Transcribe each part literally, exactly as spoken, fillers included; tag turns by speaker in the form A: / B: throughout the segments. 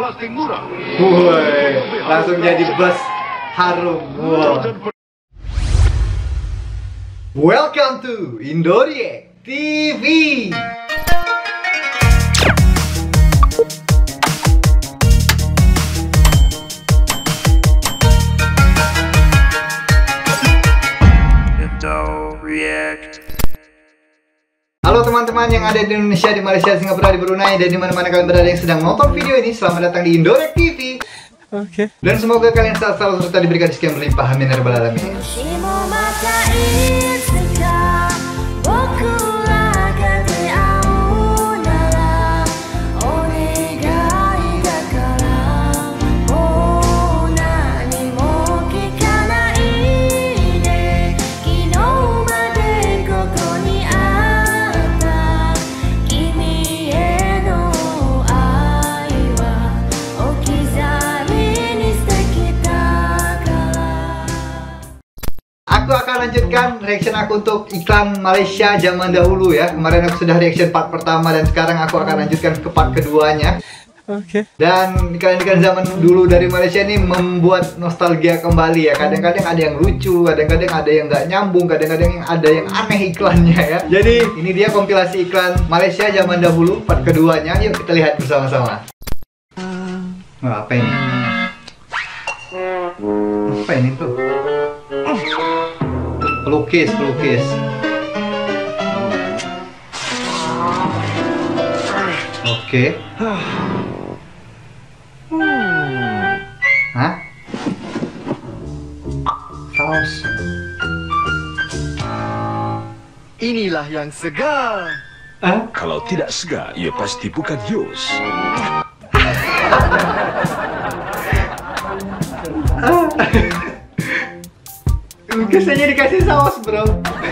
A: plastik murah.
B: Woi, langsung jadi bus harum. Wow. Welcome to Indoreact T V. Halo teman-teman yang ada di Indonesia, di Malaysia, Singapura, di Brunei, dan di mana-mana kalian berada yang sedang nonton video ini. Selamat datang di Indoreact T V. Oke. Okay. Dan semoga kalian selalu selalu serta diberikan sekian berlimpah. Amin ya rabbal alamin. Aku akan lanjutkan reaction aku untuk iklan Malaysia zaman dahulu ya. Kemarin aku sudah reaction part pertama dan sekarang aku akan lanjutkan ke part keduanya. Oke. Okay. Dan iklan-iklan zaman dulu dari Malaysia ini membuat nostalgia kembali ya. Kadang-kadang ada yang lucu, kadang-kadang ada yang nggak nyambung, kadang-kadang ada yang aneh iklannya ya. Jadi ini dia kompilasi iklan Malaysia zaman dahulu part keduanya. Yuk kita lihat bersama-sama. Wah, apa ini? Apa ini tuh? Pelukis, pelukis. Oke. Hah? Saus.
A: Inilah yang segar.
B: Hah?
C: Kalau tidak segar, ia pasti bukan Yus.
B: Lukisannya dikasih saus, bro.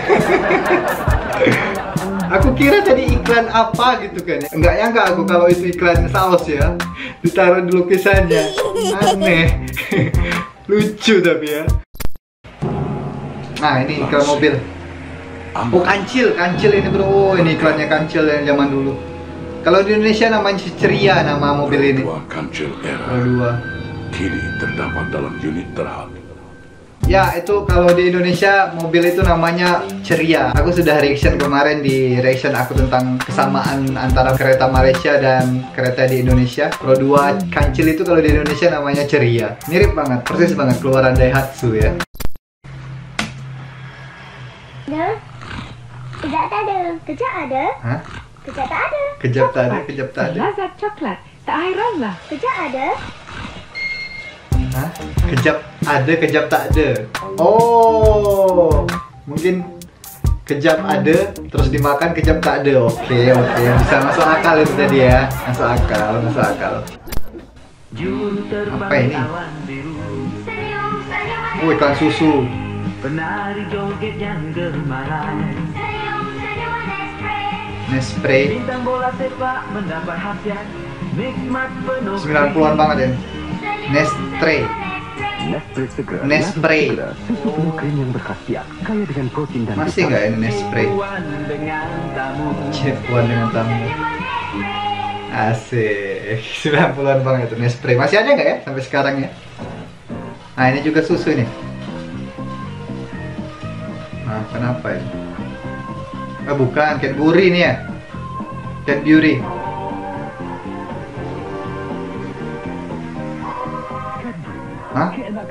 B: Aku kira tadi iklan apa gitu kan ya. Enggak nyangka aku kalau itu iklan saus ya. Ditaruh di lukisannya. Aneh. Lucu tapi ya. Nah, ini iklan mobil. Oh, kancil, kancil ini bro. Oh, ini iklannya kancil yang zaman dulu. Kalau di Indonesia namanya Ceria nama mobil ini.
C: Kancil era.
B: Dua.
C: Kini terdapat dalam unit terhad.
B: Ya, itu kalau di Indonesia mobil itu namanya Ceria. Aku sudah reaction kemarin di reaction aku tentang kesamaan antara kereta Malaysia dan kereta di Indonesia. Pro dua kancil itu kalau di Indonesia namanya Ceria. Mirip banget, persis banget keluaran Daihatsu ya.
D: Nah, kejap tak ada, kejap ada.
B: Hah?
D: Kejap tak ada.
B: Kejap tak ada, kejap tak ada.
E: Lazat coklat, tak heranlah.
D: Kejap ada.
B: Hah? Kejap ada, kejap tak ada. Oh, mungkin kejap ada, terus dimakan kejap tak ada. Oke, oke, bisa masuk akal itu tadi ya. Masuk akal, masuk akal. Apa ini? Oh, iklan susu. Nespresso. sembilan puluhan banget ya. Nestre. Nespray. Masih nggak ini Nespray? Cepuan dengan tamu. Asik. sembilan puluhan banget itu Nespray. Masih ada nggak ya sampai sekarang ya? Nah, ini juga susu nih. Nah, kenapa ya? Ah, bukan, Cadbury nih ya. Cadbury. Hah?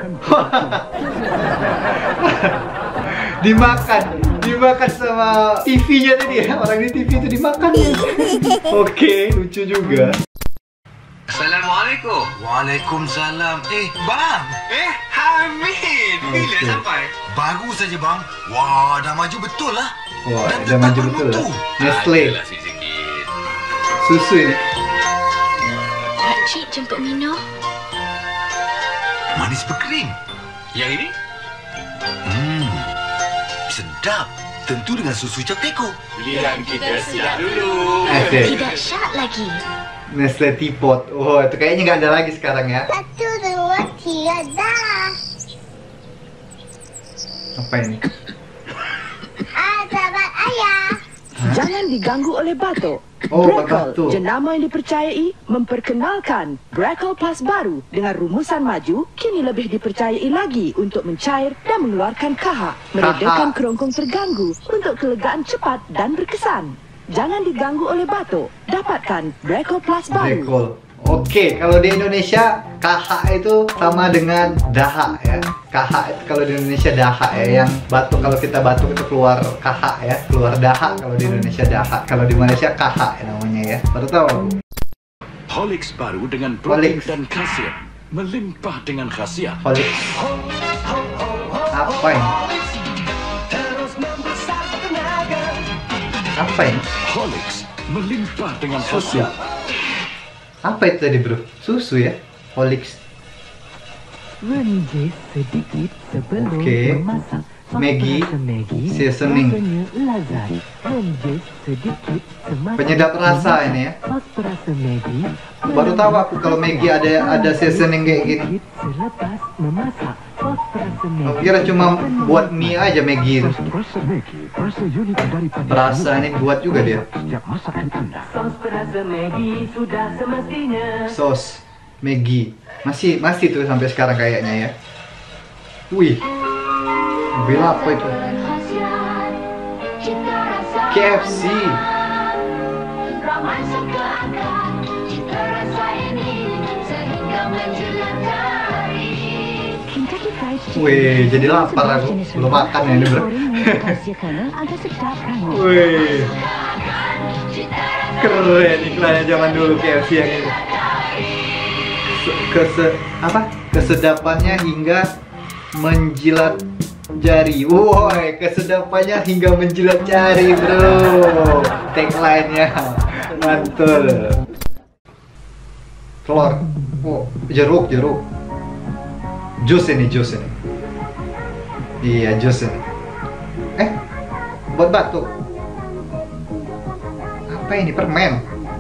B: dimakan, dimakan sama T V-nya tadi ya. Orang di T V itu dimakan ya. Oke, lucu juga.
F: Assalamualaikum.
G: Waalaikumsalam. Eh, bang.
F: Eh, Hamid. Bila
B: Okay.
F: sampai?
G: Baru saja bang. Wah, dah maju betul lah.
B: Wah,
G: Dan
B: udah
G: tetap
B: maju betul lah.
G: bermutu.
B: Nestle.
F: Adalah sikit.
B: Susu ini.
D: Pakcik jemput minum.
G: Manis berkrim.
F: Yang ini?
G: Hmm, sedap. Tentu dengan susu cap teko.
F: Pilihan kita siap dulu.
B: Asik.
D: Tidak syak lagi.
B: Nestle Teapot. Oh, itu kayaknya nggak ada lagi sekarang ya.
D: Satu, dua, tiga, dah.
B: Apa ini?
D: Ah, sahabat ayah.
E: Jangan diganggu oleh batuk.
B: Oh, obat
E: Bracol,
B: batuk.
E: jenama yang dipercayai memperkenalkan Bracol Plus baru dengan rumusan maju kini lebih dipercayai lagi untuk mencair dan mengeluarkan kahak, meredakan kerongkong terganggu untuk kelegaan cepat dan berkesan. Jangan diganggu oleh batuk. Dapatkan Bracol Plus baru.
B: Bracol. Oke, kalau di Indonesia kahak itu sama dengan dahak ya. Kahak itu kalau di Indonesia dahak ya. Yang batuk, kalau kita batuk itu keluar kahak ya, keluar dahak. Kalau di Indonesia dahak, kalau di Malaysia kahak ya namanya ya. Baru tahu.
C: Horlicks baru dengan protein
B: Horlicks.
C: dan kalsium melimpah dengan khasiat.
B: Horlicks. Apa ini? Apa ini?
C: Horlicks melimpah dengan khasiat.
B: Apa itu tadi bro? Susu ya? Horlicks.
H: Renjes sedikit sebelum
B: Oke.
H: memasak.
B: Maggi
H: Maggi
B: seasoning.
H: rasanya lezat. Renjes sedikit semasak.
B: Penyedap rasa ini ya.
H: Sos perasa Maggi.
B: Baru tahu aku kalau Maggi ada ada seasoning kayak gini.
H: Selepas memasak, sos perasa Maggi.
B: Aku kira cuma buat mie aja Maggi itu.
C: Rasa Maggi, rasa unik daripada
B: Rasa ini buat juga dia.
C: setiap masakan Anda.
H: Sos perasa Maggi sudah semestinya.
B: Sos Maggi masih masih tuh sampai sekarang kayaknya ya. Wih, mobil apa itu? K F C.
D: Kentucky Fried Chicken.
B: Wih, jadi lapar aku. Belum makan ya ini bro.
D: Karena agak sedap kan.
B: Wih, keren iklannya zaman dulu K F C yang ini. Se- Kese apa? Kesedapannya hingga menjilat jari. Woi, kesedapannya hingga menjilat jari, bro. Tagline-nya mantul. Telur. Oh, jeruk, jeruk. Jus ini, jus ini. Iya, jus ini. Eh, buat batuk. Apa ini? Permen.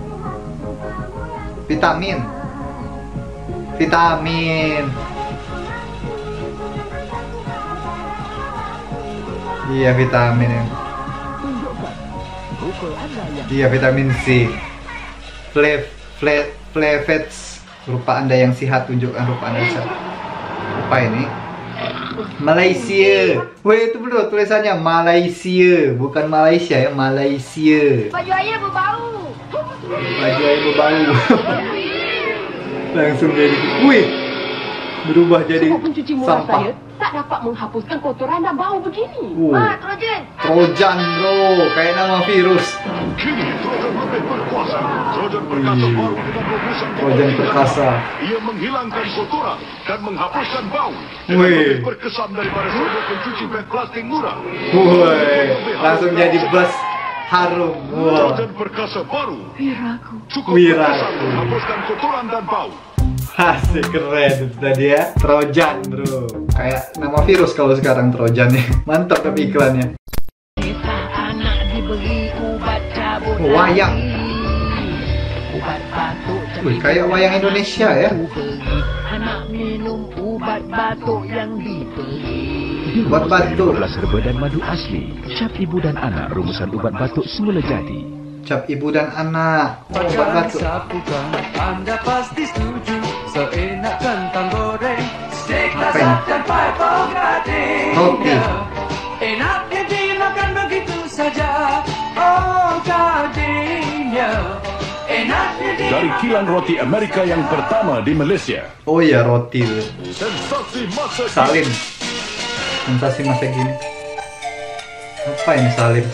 B: Vitamin. Vitamin. Iya, vitamin ya. Iya, vitamin C. Flav, flav, flavonoids. Rupa Anda yang sehat, tunjukkan rupa Anda yang sehat. Apa ini? Malaysia. Weh, itu bro tulisannya Malaysia, bukan Malaysia ya, Malaysia.
D: Baju ayah berbau.
B: Baju ayah berbau. Langsung jadi, wih, berubah jadi
E: Semua pencuci muka
B: sampah.
E: saya tak dapat menghapuskan kotoran dan bau begini.
B: Uh,
D: Ah, Trojan.
B: Trojan bro, kayak nama virus.
C: Kini Trojan lebih berkuasa. Trojan perkasa baru dengan rumusan
B: Trojan perkasa.
C: Ia menghilangkan kotoran dan menghapuskan bau.
B: Wih.
C: Lebih berkesan daripada semua pencuci beg plastik murah.
B: Woi, langsung jadi bus harum. Wah,
C: Trojan perkasa baru.
E: Wiraku.
C: Cukup
B: Wiraku.
C: berkesan menghapuskan kotoran dan bau.
B: asik, keren itu tadi ya. Trojan bro, kayak nama virus kalau sekarang Trojan ya. Mantap tapi iklannya.
H: Anak diberi ubat cabut
B: Oh, wayang.
H: Ubat batuk
B: Wih, kayak wayang Indonesia ya.
H: Anak minum ubat batuk yang diberi.
B: Buat batuk.
I: Herba dan madu asli. Cap ibu dan anak rumusan ubat batuk semula jadi.
B: Cap ibu dan anak. Oh, obat batuk.
J: Sapukan, Anda pasti setuju. Seenak kentang goreng, steak
B: Apa
J: lezat
B: ini?
J: dan pepong gading.
B: Roti.
J: Enaknya dimakan begitu saja. Oh gadingnya. Enaknya
C: Dari
J: dimakan.
C: kilang roti Amerika yang pertama di Malaysia.
B: Oh iya, roti.
C: Sensasi masa kini.
B: Salim. Sensasi masa gini. Apa ini salim?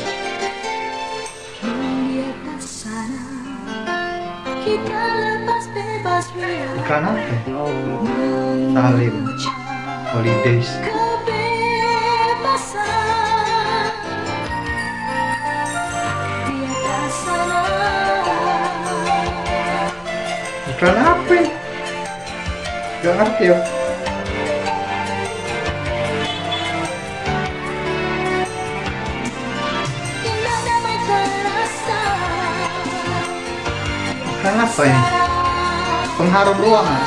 B: Ikan apa? Salim. Holidays. Ikan apa? ini? Gak ngerti ya. Ikan apa ini? Pengharum ruangan.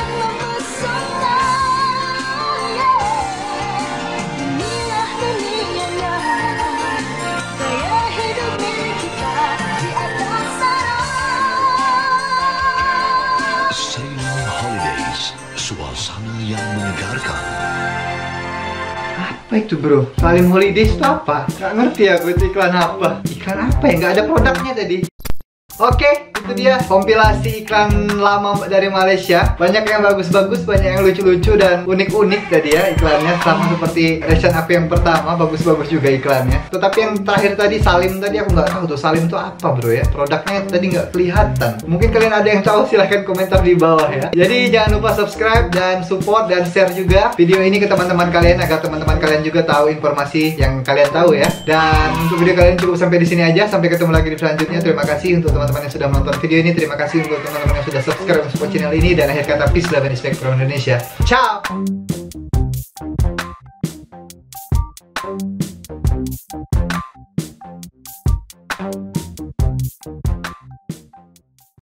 G: suasana yang menyegarkan.
B: Apa itu bro? Salim Holidays itu apa? Gak ngerti aku itu iklan apa. Iklan apa ya? Gak ada produknya tadi. Oke, itu dia kompilasi iklan lama dari Malaysia. Banyak yang bagus-bagus, banyak yang lucu-lucu dan unik-unik tadi ya iklannya. Sama seperti reaction aku yang pertama, bagus-bagus juga iklannya. Tetapi yang terakhir tadi, Salim tadi aku nggak tahu tuh Salim itu apa bro ya. Produknya tadi nggak kelihatan. Mungkin kalian ada yang tahu, silahkan komentar di bawah ya. Jadi jangan lupa subscribe dan support dan share juga video ini ke teman-teman kalian agar teman-teman kalian juga tahu informasi yang kalian tahu ya. Dan untuk video kalian cukup sampai di sini aja. Sampai ketemu lagi di selanjutnya. Terima kasih untuk teman-teman yang sudah menonton video ini. Terima kasih untuk teman-teman yang sudah subscribe dan support channel ini. Dan akhir kata, peace, love, and respect from Indonesia. Ciao!